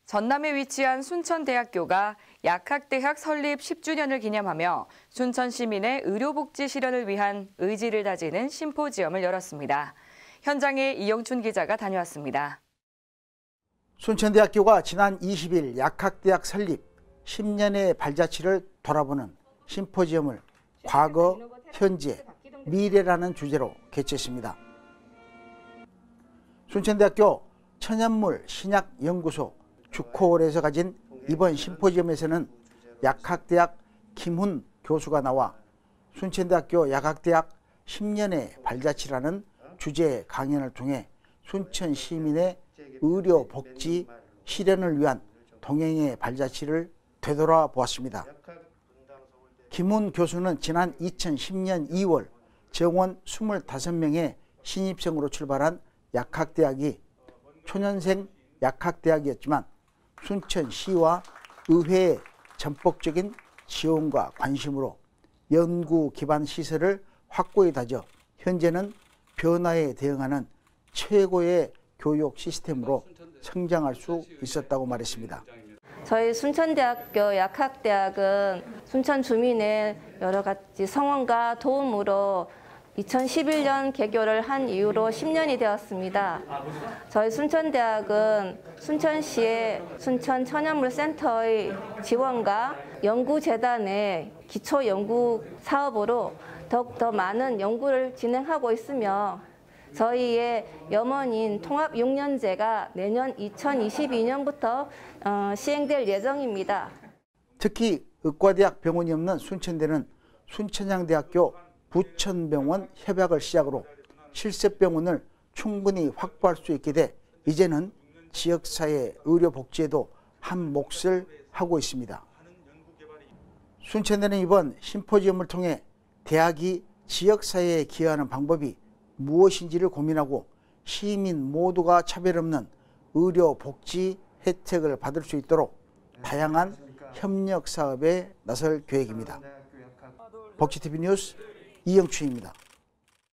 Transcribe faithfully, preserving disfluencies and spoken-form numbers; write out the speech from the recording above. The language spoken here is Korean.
전남에 위치한 순천대학교가 약학대학 설립 십 주년을 기념하며 순천 시민의 의료복지 실현을 위한 의지를 다지는 심포지엄을 열었습니다. 현장에 이영춘 기자가 다녀왔습니다. 순천대학교가 지난 이십 일 약학대학 설립 십 년의 발자취를 돌아보는 심포지엄을 과거, 현재, 미래라는 주제로 개최했습니다. 순천대학교 천연물 신약연구소 주코홀에서 가진 이번 심포지엄에서는 약학대학 김훈 교수가 나와 순천대학교 약학대학 십 년의 발자취라는 주제 강연을 통해 순천 시민의 의료 복지 실현을 위한 동행의 발자취를 되돌아보았습니다. 김훈 교수는 지난 이천십 년 이월 정원 이십오 명의 신입생으로 출발한 약학대학이 초년생 약학대학이었지만 순천시와 의회의 전폭적인 지원과 관심으로 연구 기반 시설을 확고히 다져 현재는 변화에 대응하는 최고의 교육 시스템으로 성장할 수 있었다고 말했습니다. 저희 순천대학교 약학대학은 순천 주민의 여러 가지 성원과 도움으로 이천십일 년 개교를 한 이후로 십 년이 되었습니다. 저희 순천대학은 순천시의 순천천연물센터의 지원과 연구재단의 기초연구 사업으로 더욱더 많은 연구를 진행하고 있으며 저희의 염원인 통합 육 년제가 내년 이천이십이 년부터 시행될 예정입니다. 특히 의과대학 병원이 없는 순천대는 순천향대학교 부천병원 협약을 시작으로 실습병원을 충분히 확보할 수 있게 돼 이제는 지역사회 의료복지에도 한 몫을 하고 있습니다. 순천대는 이번 심포지엄을 통해 대학이 지역사회에 기여하는 방법이 무엇인지를 고민하고 시민 모두가 차별 없는 의료복지 혜택을 받을 수 있도록 다양한 협력 사업에 나설 계획입니다. 복지티비 뉴스 이영춘입니다.